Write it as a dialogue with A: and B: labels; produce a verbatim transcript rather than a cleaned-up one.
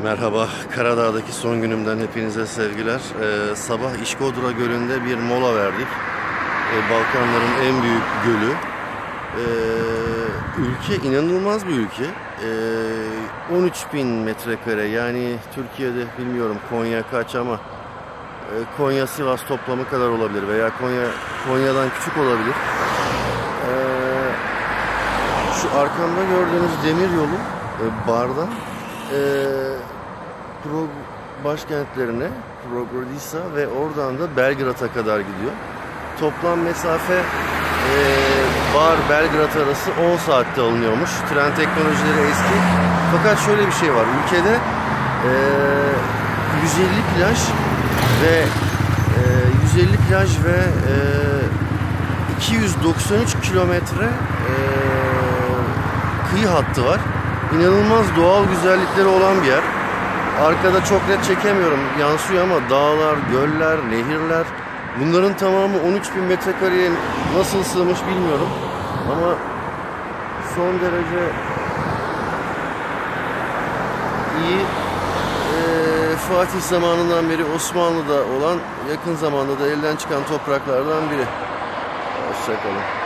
A: Merhaba, Karadağ'daki son günümden hepinize sevgiler. Ee, sabah İşkodra Gölü'nde bir mola verdik. Ee, Balkanların en büyük gölü. Ee, ülke inanılmaz bir ülke. Ee, on üç bin metrekare, yani Türkiye'de bilmiyorum Konya kaç ama e, Konya Sivas toplamı kadar olabilir veya Konya Konya'dan küçük olabilir. Ee, şu arkamda gördüğünüz demir yolu e, Bar'dan e, Pro başkentlerine, Progradisa ve oradan da Belgrad'a kadar gidiyor. Toplam mesafe e, Bar-Belgrad arası on saatte alınıyormuş. Tren teknolojileri eski. Fakat şöyle bir şey var. Ülkede e, yüz elli plaj ve e, yüz elli plaj ve e, iki yüz doksan üç kilometre e, kıyı hattı var. İnanılmaz doğal güzellikleri olan bir yer. Arkada çok net çekemiyorum, yansıyor ama dağlar, göller, nehirler, bunların tamamı on üç bin metrekareye nasıl sığmış bilmiyorum. Ama son derece iyi. Ee, Fatih zamanından beri Osmanlı'da olan, yakın zamanda da elden çıkan topraklardan biri. Hoşça kalın.